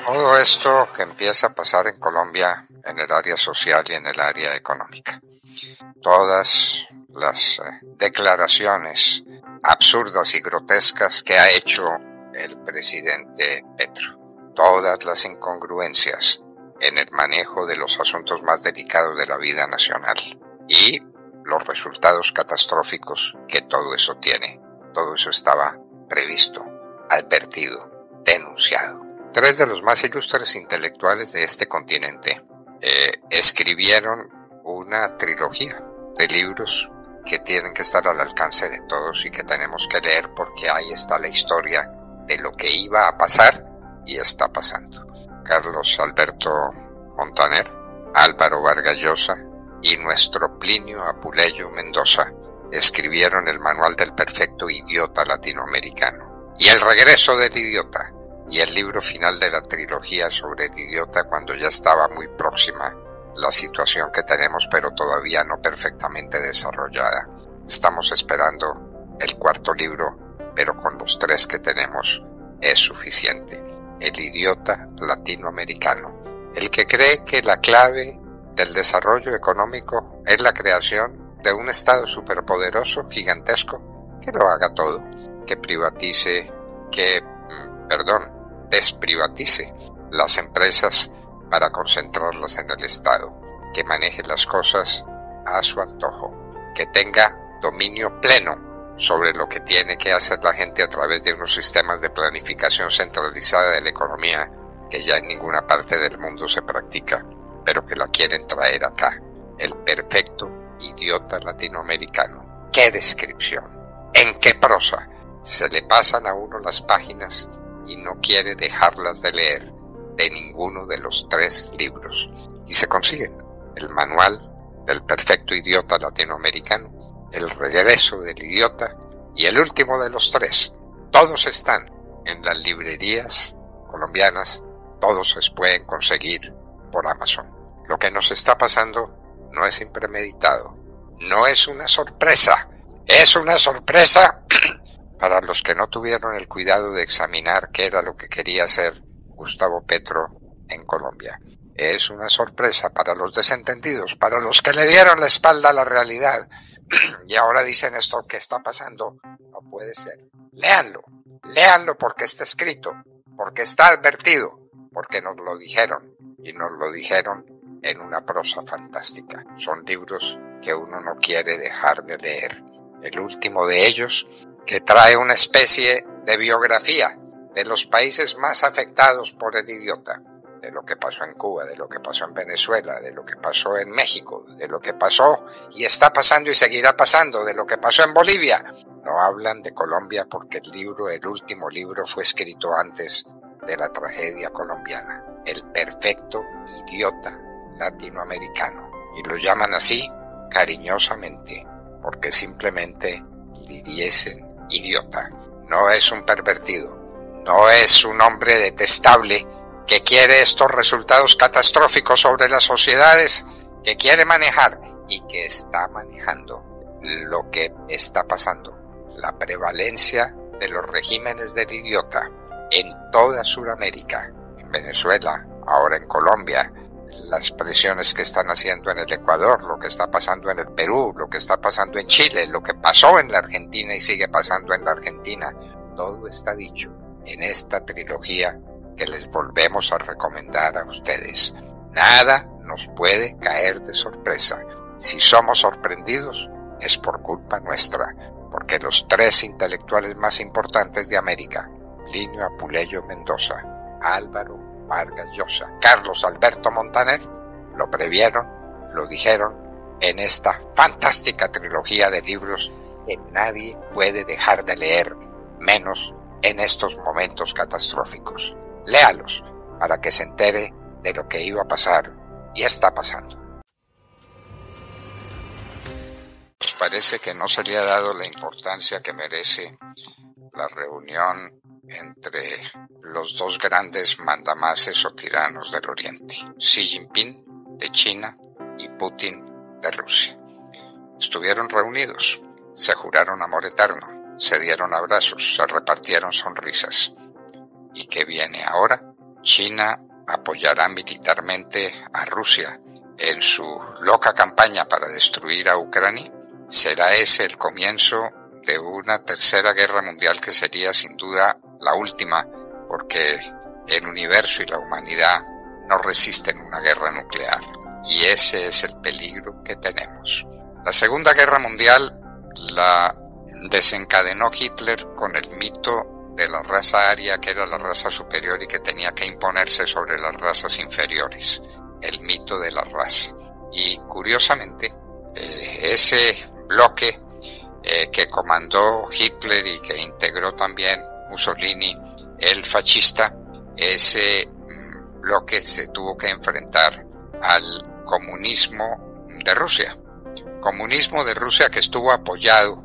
Todo esto que empieza a pasar en Colombia en el área social y en el área económica. Todas las declaraciones absurdas y grotescas que ha hecho el presidente Petro. Todas las incongruencias en el manejo de los asuntos más delicados de la vida nacional. Y los resultados catastróficos que todo eso tiene. Todo eso estaba previsto, advertido, denunciado. Tres de los más ilustres intelectuales de este continente escribieron una trilogía de libros que tienen que estar al alcance de todos y que tenemos que leer porque ahí está la historia de lo que iba a pasar y está pasando. Carlos Alberto Montaner, Álvaro Vargas Llosa y nuestro Plinio Apuleyo Mendoza escribieron el Manual del Perfecto Idiota Latinoamericano y El Regreso del Idiota, y el libro final de la trilogía sobre el idiota cuando ya estaba muy próxima la situación que tenemos, pero todavía no perfectamente desarrollada. Estamos esperando el cuarto libro, pero con los tres que tenemos es suficiente. El idiota latinoamericano, el que cree que la clave del desarrollo económico es la creación de un Estado superpoderoso, gigantesco, que lo haga todo, que privatice, desprivatice las empresas para concentrarlas en el Estado, que maneje las cosas a su antojo, que tenga dominio pleno sobre lo que tiene que hacer la gente a través de unos sistemas de planificación centralizada de la economía que ya en ninguna parte del mundo se practica, pero que la quieren traer acá. El perfecto idiota latinoamericano. ¡Qué descripción! ¿En qué prosa? Se le pasan a uno las páginas y no quiere dejarlas de leer de ninguno de los tres libros. Y se consiguen el Manual del Perfecto Idiota Latinoamericano, El Regreso del Idiota y el último de los tres. Todos están en las librerías colombianas, todos se pueden conseguir por Amazon. Lo que nos está pasando no es impremeditado, no es una sorpresa, es una sorpresa para los que no tuvieron el cuidado de examinar qué era lo que quería hacer Gustavo Petro en Colombia. Es una sorpresa para los desentendidos, para los que le dieron la espalda a la realidad y ahora dicen esto que está pasando no puede ser. Léanlo porque está escrito, porque está advertido, porque nos lo dijeron y nos lo dijeron en una prosa fantástica. Son libros que uno no quiere dejar de leer. El último de ellos, que trae una especie de biografía de los países más afectados por el idiota, de lo que pasó en Cuba, de lo que pasó en Venezuela, de lo que pasó en México, de lo que pasó y está pasando y seguirá pasando, de lo que pasó en Bolivia. No hablan de Colombia porque el último libro fue escrito antes de la tragedia colombiana, El Perfecto Idiota Latinoamericano, y lo llaman así cariñosamente porque simplemente le dicen idiota. No es un pervertido, no es un hombre detestable que quiere estos resultados catastróficos sobre las sociedades, que quiere manejar y que está manejando lo que está pasando. La prevalencia de los regímenes del idiota en toda Sudamérica, en Venezuela, ahora en Colombia, las presiones que están haciendo en el Ecuador, lo que está pasando en el Perú, lo que está pasando en Chile, lo que pasó en la Argentina y sigue pasando en la Argentina, todo está dicho en esta trilogía que les volvemos a recomendar a ustedes. Nada nos puede caer de sorpresa. Si somos sorprendidos, es por culpa nuestra, porque los tres intelectuales más importantes de América, Plinio Apuleyo Mendoza, Álvaro Vargas Llosa, Carlos Alberto Montaner, lo previeron, lo dijeron en esta fantástica trilogía de libros que nadie puede dejar de leer, menos en estos momentos catastróficos. Léalos para que se entere de lo que iba a pasar y está pasando. Nos parece que no se le ha dado la importancia que merece la reunión entre los dos grandes mandamases o tiranos del Oriente, Xi Jinping de China y Putin de Rusia. Estuvieron reunidos, se juraron amor eterno, se dieron abrazos, se repartieron sonrisas. ¿Y qué viene ahora? China apoyará militarmente a Rusia en su loca campaña para destruir a Ucrania. ¿Será ese el comienzo de una tercera guerra mundial que sería sin duda la última, porque el universo y la humanidad no resisten una guerra nuclear? Y ese es el peligro que tenemos. La Segunda Guerra Mundial la desencadenó Hitler con el mito de la raza aria, que era la raza superior y que tenía que imponerse sobre las razas inferiores. El mito de la raza. Y curiosamente, ese bloque que comandó Hitler y que integró también Mussolini, el fascista, ese bloque se tuvo que enfrentar al comunismo de Rusia. Comunismo de Rusia que estuvo apoyado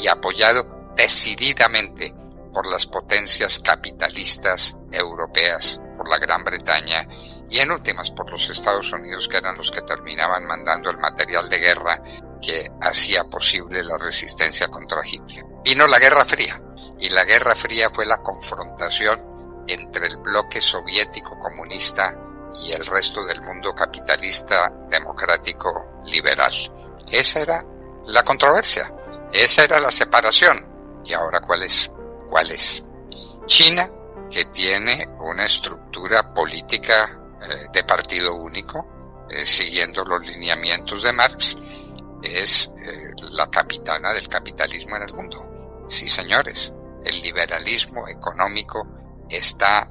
decididamente por las potencias capitalistas europeas, por la Gran Bretaña y en últimas por los Estados Unidos, que eran los que terminaban mandando el material de guerra que hacía posible la resistencia contra Hitler. Vino la Guerra Fría, y la Guerra Fría fue la confrontación entre el bloque soviético comunista y el resto del mundo capitalista, democrático, liberal. Esa era la controversia, esa era la separación. ¿Y ahora cuál es? ¿Cuál es? China, que tiene una estructura política de partido único, siguiendo los lineamientos de Marx, es la capitana del capitalismo en el mundo. Sí, señores, el liberalismo económico está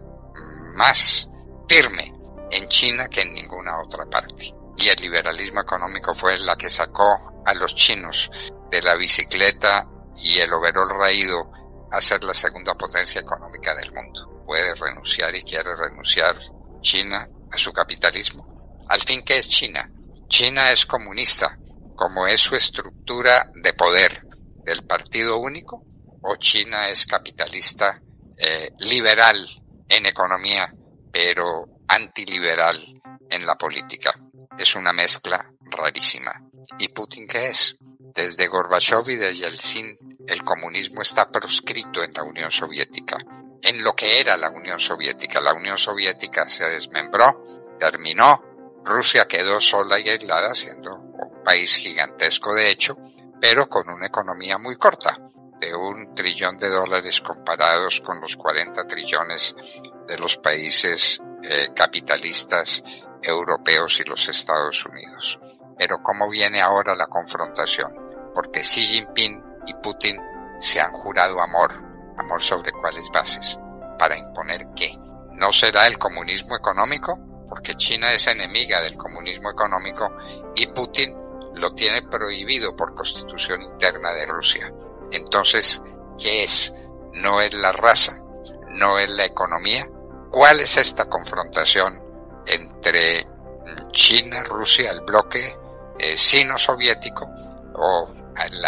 más firme en China que en ninguna otra parte. Y el liberalismo económico fue la que sacó a los chinos de la bicicleta y el overol raído a ser la segunda potencia económica del mundo. Puede renunciar y quiere renunciar China a su capitalismo. Al fin, ¿qué es China? China es comunista, como es su estructura de poder del partido único, o China es capitalista, liberal en economía, pero antiliberal en la política. Es una mezcla rarísima. ¿Y Putin qué es? Desde Gorbachev y desde Yeltsin, el comunismo está proscrito en la Unión Soviética, en lo que era la Unión Soviética. La Unión Soviética se desmembró, terminó, Rusia quedó sola y aislada, siendo un país gigantesco de hecho, pero con una economía muy corta, de $1 trillón comparados con los 40 trillones de los países capitalistas europeos y los Estados Unidos. Pero ¿cómo viene ahora la confrontación? Porque Xi Jinping y Putin se han jurado amor sobre cuáles bases, para imponer qué. ¿No será el comunismo económico? Porque China es enemiga del comunismo económico y Putin lo tiene prohibido por constitución interna de Rusia. Entonces, ¿qué es? ¿No es la raza? ¿No es la economía? ¿Cuál es esta confrontación entre China, Rusia, el bloque sino-soviético, o el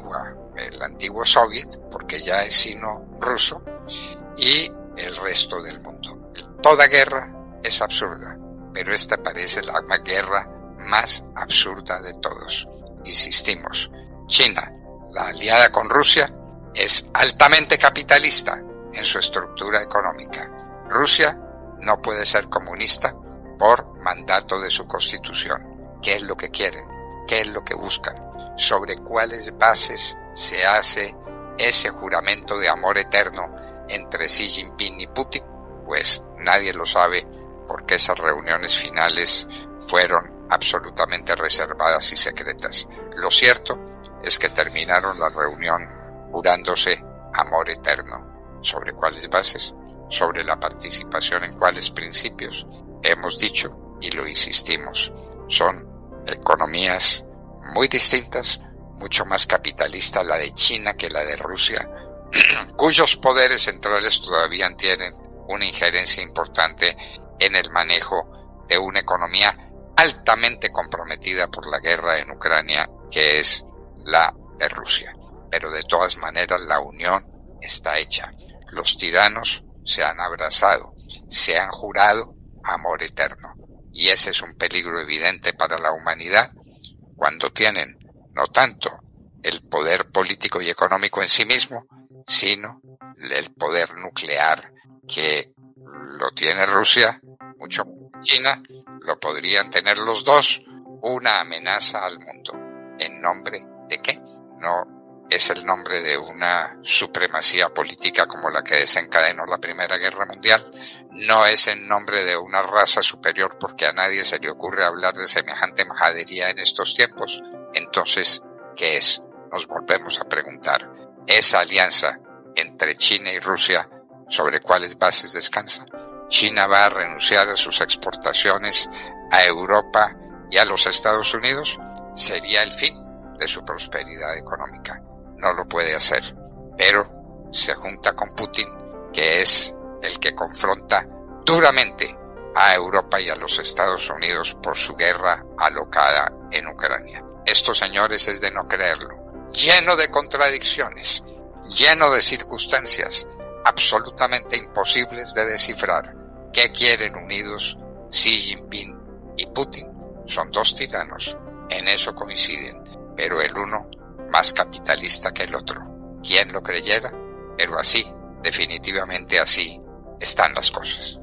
antiguo soviet, porque ya es sino-ruso, y el resto del mundo? Toda guerra es absurda, pero esta parece la guerra más absurda de todos. Insistimos, China, la aliada con Rusia, es altamente capitalista en su estructura económica. Rusia no puede ser comunista por mandato de su constitución. ¿Qué es lo que quieren? ¿Qué es lo que buscan? ¿Sobre cuáles bases se hace ese juramento de amor eterno entre Xi Jinping y Putin? Pues nadie lo sabe, porque esas reuniones finales fueron absolutamente reservadas y secretas. Lo cierto es que terminaron la reunión jurándose amor eterno. ¿Sobre cuáles bases? Sobre la participación en cuáles principios. Hemos dicho y lo insistimos, son economías muy distintas, mucho más capitalista la de China que la de Rusia, cuyos poderes centrales todavía tienen una injerencia importante en el manejo de una economía altamente comprometida por la guerra en Ucrania, que es la de Rusia. Pero de todas maneras la unión está hecha. Los tiranos se han abrazado, se han jurado amor eterno. Y ese es un peligro evidente para la humanidad cuando tienen no tanto el poder político y económico en sí mismo, sino el poder nuclear que lo tiene Rusia mucho China, lo podrían tener los dos, una amenaza al mundo. ¿En nombre de qué? No es el nombre de una supremacía política como la que desencadenó la Primera Guerra Mundial, no es en nombre de una raza superior, porque a nadie se le ocurre hablar de semejante majadería en estos tiempos. Entonces, ¿qué es? Nos volvemos a preguntar. Esa alianza entre China y Rusia, ¿sobre cuáles bases descansa? ¿China va a renunciar a sus exportaciones a Europa y a los Estados Unidos? Sería el fin de su prosperidad económica. No lo puede hacer, pero se junta con Putin, que es el que confronta duramente a Europa y a los Estados Unidos por su guerra alocada en Ucrania. Esto, señores, es de no creerlo. Lleno de contradicciones, lleno de circunstancias absolutamente imposibles de descifrar. ¿Qué quieren unidos Xi Jinping y Putin? Son dos tiranos, en eso coinciden, pero el uno más capitalista que el otro. ¿Quién lo creyera? Pero así, definitivamente así, están las cosas.